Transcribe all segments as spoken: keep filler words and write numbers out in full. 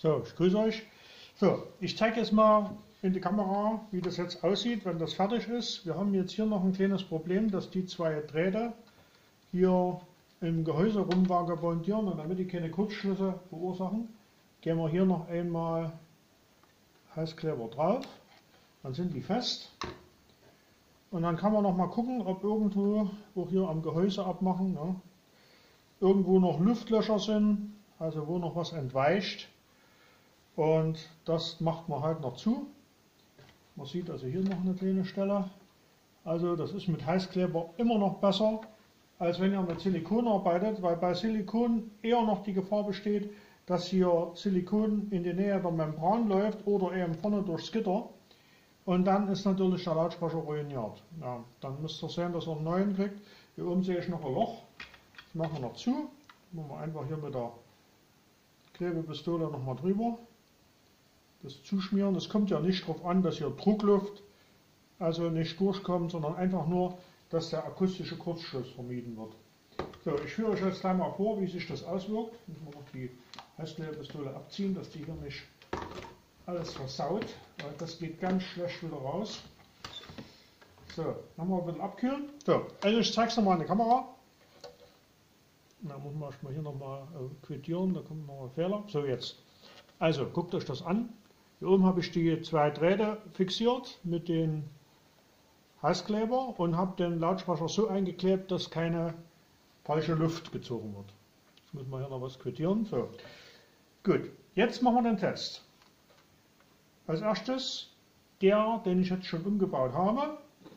So, ich grüße euch. So, ich zeige jetzt mal in die Kamera, wie das jetzt aussieht, wenn das fertig ist. Wir haben jetzt hier noch ein kleines Problem, dass die zwei Drähte hier im Gehäuse rumvagabondieren und damit die keine Kurzschlüsse verursachen, gehen wir hier noch einmal Heißkleber drauf. Dann sind die fest. Und dann kann man noch mal gucken, ob irgendwo, auch hier am Gehäuse abmachen, ne, irgendwo noch Luftlöcher sind, also wo noch was entweicht. Und das macht man halt noch zu. Man sieht also hier noch eine kleine Stelle. Also das ist mit Heißkleber immer noch besser, als wenn ihr mit Silikon arbeitet, weil bei Silikon eher noch die Gefahr besteht, dass hier Silikon in die Nähe der Membran läuft oder eben vorne durchs Gitter. Und dann ist natürlich der Lautsprecher ruiniert. Ja, dann müsst ihr sehen, dass ihr einen neuen kriegt. Hier oben sehe ich noch ein Loch. Das machen wir noch zu. Machen wir einfach hier mit der Klebepistole nochmal drüber. Das zuschmieren. Es kommt ja nicht darauf an, dass hier Druckluft also nicht durchkommt, sondern einfach nur, dass der akustische Kurzschluss vermieden wird. So, ich führe euch jetzt gleich mal vor, wie sich das auswirkt. Ich muss noch die Heißklebepistole abziehen, dass die hier nicht alles versaut, weil das geht ganz schlecht wieder raus. So, dann wir ein bisschen abkühlen. So, also ich zeige es nochmal in die Kamera. Da muss man erstmal hier nochmal äh, quittieren, da kommt noch ein Fehler. So, jetzt. Also, guckt euch das an. Hier oben habe ich die zwei Drähte fixiert mit den Heißkleber und habe den Lautsprecher so eingeklebt, dass keine falsche Luft gezogen wird. Jetzt müssen wir hier noch was quittieren. So. Gut, jetzt machen wir den Test. Als erstes der, den ich jetzt schon umgebaut habe.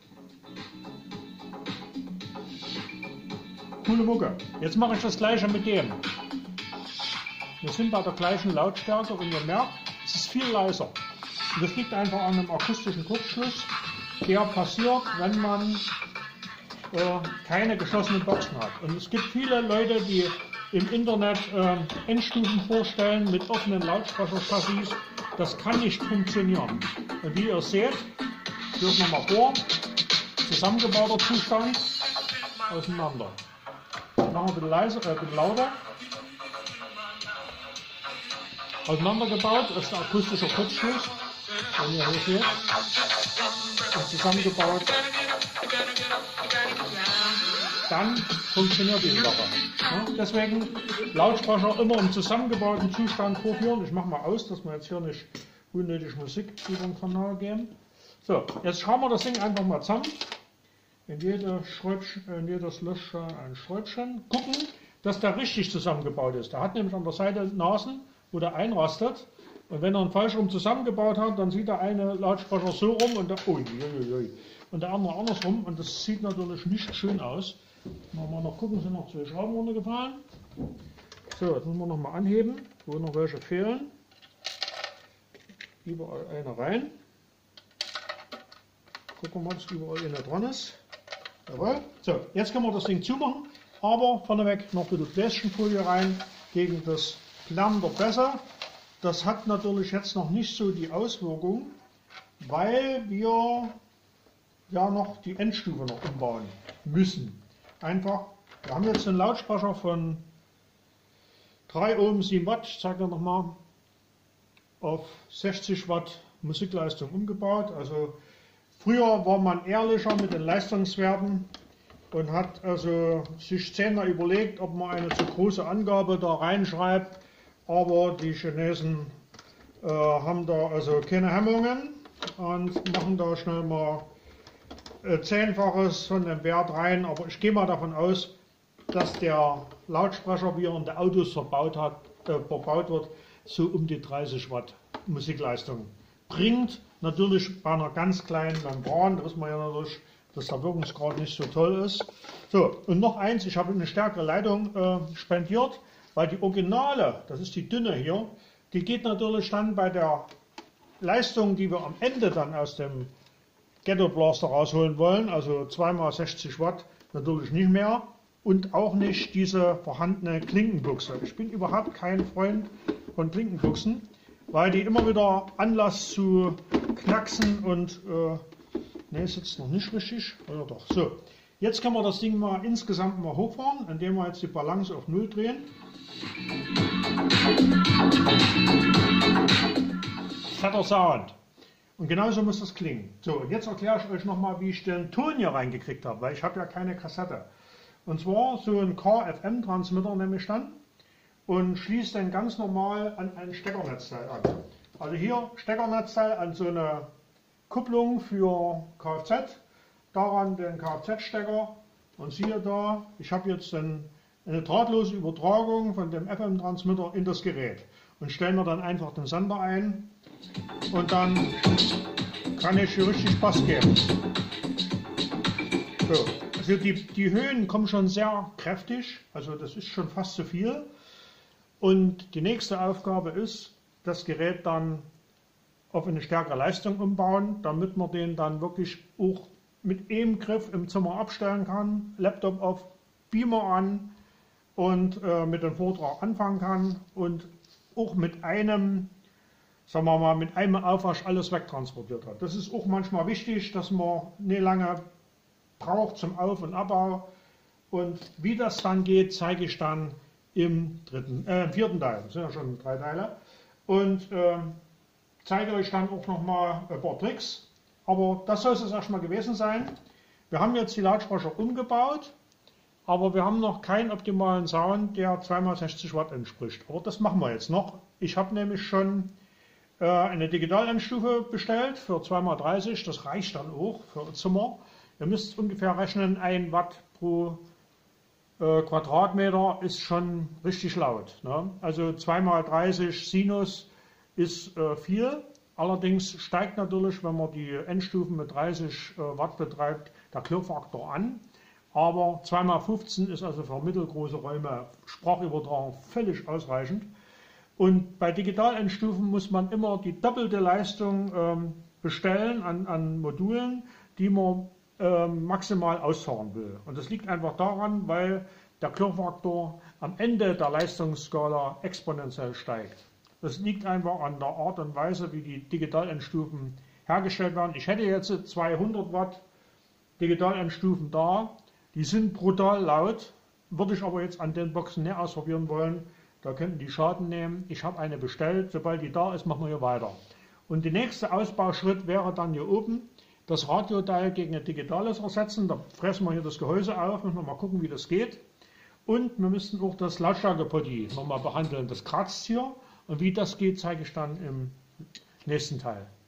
Coole Mucke. Jetzt mache ich das gleiche mit dem. Wir sind bei der gleichen Lautstärke und ihr merkt, es ist viel leiser. Und das liegt einfach an einem akustischen Kurzschluss, der passiert, wenn man äh, keine geschlossenen Boxen hat. Und es gibt viele Leute, die im Internet äh, Endstufen vorstellen mit offenen Lautsprecherchassis. Das kann nicht funktionieren. Und wie ihr seht, ich führe es nochmal vor, zusammengebauter Zustand, auseinander. Machen wir ein bisschen leiser, äh, ein bisschen lauter. Auseinandergebaut ist der akustische Kurzschluss, wenn ihr hier seht, und zusammengebaut, dann funktioniert die Sache. Ja, deswegen Lautsprecher immer im zusammengebauten Zustand vorführen. Ich mache mal aus, dass wir jetzt hier nicht unnötig Musik über den Kanal geben. So, jetzt schrauben wir das Ding einfach mal zusammen. In, jede Schräubchen, in jedes Löchchen ein Schräubchen. Gucken, dass der richtig zusammengebaut ist. Der hat nämlich an der Seite Nasen, wo der einrastet. Und wenn er ihn falsch rum zusammengebaut hat, dann sieht der eine Lautsprecher so rum und der, ui, ui, ui, und der andere andersrum. Und das sieht natürlich nicht schön aus. Machen wir noch gucken, sind noch zwei Schrauben runtergefallen. So, jetzt müssen wir noch mal anheben, wo noch welche fehlen. Überall eine rein. Gucken wir mal, dass überall eine dran ist. Jawohl. So, jetzt können wir das Ding zumachen, aber vorneweg noch ein bisschen Bläschenfolie rein gegen das Plärren der Bässe. Das hat natürlich jetzt noch nicht so die Auswirkung, weil wir ja noch die Endstufe noch umbauen müssen. Einfach, wir haben jetzt einen Lautsprecher von drei Ohm, sieben Watt, ich zeige dir nochmal, auf sechzig Watt Musikleistung umgebaut. Also früher war man ehrlicher mit den Leistungswerten und hat also sich zehnmal überlegt, ob man eine zu große Angabe da reinschreibt, aber die Chinesen äh, haben da also keine Hemmungen und machen da schnell mal Zehnfaches von dem Wert rein, aber ich gehe mal davon aus, dass der Lautsprecher, wie er in den Autos verbaut, hat, äh, verbaut wird, so um die dreißig Watt Musikleistung bringt. Natürlich bei einer ganz kleinen Membran, da wissen wir ja natürlich, dass der Wirkungsgrad nicht so toll ist. So, und noch eins, ich habe eine stärkere Leitung äh, spendiert, weil die Originale, das ist die dünne hier, die geht natürlich dann bei der Leistung, die wir am Ende dann aus dem Ghetto Blaster rausholen wollen, also zwei mal sechzig Watt, natürlich nicht mehr und auch nicht diese vorhandene Klinkenbuchse. Ich bin überhaupt kein Freund von Klinkenbuchsen, weil die immer wieder Anlass zu knacksen und äh, ne, sitzt noch nicht richtig, oder doch. So, jetzt können wir das Ding mal insgesamt mal hochfahren, indem wir jetzt die Balance auf null drehen. fetter Sound. Und genauso muss das klingen. So, und jetzt erkläre ich euch nochmal, wie ich den Ton hier reingekriegt habe, weil ich habe ja keine Kassette. Und zwar so ein K F M-Transmitter nehme ich dann und schließe den ganz normal an ein Steckernetzteil an. Also hier Steckernetzteil an so eine Kupplung für Kfz, daran den Kfz-Stecker und siehe da, ich habe jetzt ein, eine drahtlose Übertragung von dem F M-Transmitter in das Gerät und stelle mir dann einfach den Sender ein und dann kann ich hier richtig Bass geben. So, also die, die Höhen kommen schon sehr kräftig, also das ist schon fast zu viel. Und die nächste Aufgabe ist, das Gerät dann auf eine stärkere Leistung umbauen, damit man den dann wirklich auch mit einem Griff im Zimmer abstellen kann, Laptop auf, Beamer an und äh, mit dem Vortrag anfangen kann und auch mit einem, sagen wir mal, mit einem Aufwasch alles wegtransportiert hat. Das ist auch manchmal wichtig, dass man nicht lange braucht zum Auf- und Abbau. Und wie das dann geht, zeige ich dann im dritten, äh, im vierten Teil. Das sind ja schon drei Teile. Und äh, zeige euch dann auch nochmal ein paar Tricks. Aber das soll es erstmal gewesen sein. Wir haben jetzt die Lautsprecher umgebaut, aber wir haben noch keinen optimalen Sound, der zwei mal sechzig Watt entspricht. Aber das machen wir jetzt noch. Ich habe nämlich schon äh, eine Digitalendstufe bestellt für zwei mal dreißig. Das reicht dann auch für ein Zimmer. Ihr müsst ungefähr rechnen, ein Watt pro äh, Quadratmeter ist schon richtig laut. Ne? Also zwei mal dreißig Sinus ist äh, viel. Allerdings steigt natürlich, wenn man die Endstufen mit dreißig äh, Watt betreibt, der Klirrfaktor an. Aber zwei mal fünfzehn ist also für mittelgroße Räume Sprachübertragung völlig ausreichend. Und bei Digitalendstufen muss man immer die doppelte Leistung ähm, bestellen an, an Modulen, die man ähm, maximal ausfahren will. Und das liegt einfach daran, weil der Klirrfaktor am Ende der Leistungsskala exponentiell steigt. Das liegt einfach an der Art und Weise, wie die Digitalendstufen hergestellt werden. Ich hätte jetzt zweihundert Watt Digitalendstufen da. Die sind brutal laut, würde ich aber jetzt an den Boxen nicht ausprobieren wollen. Da könnten die Schaden nehmen. Ich habe eine bestellt, sobald die da ist, machen wir hier weiter. Und der nächste Ausbauschritt wäre dann hier oben, das Radioteil gegen ein digitales ersetzen. Da fressen wir hier das Gehäuse auf, müssen wir mal gucken, wie das geht. Und wir müssten auch das Lautstärke-Poti nochmal behandeln. Das kratzt hier und wie das geht, zeige ich dann im nächsten Teil.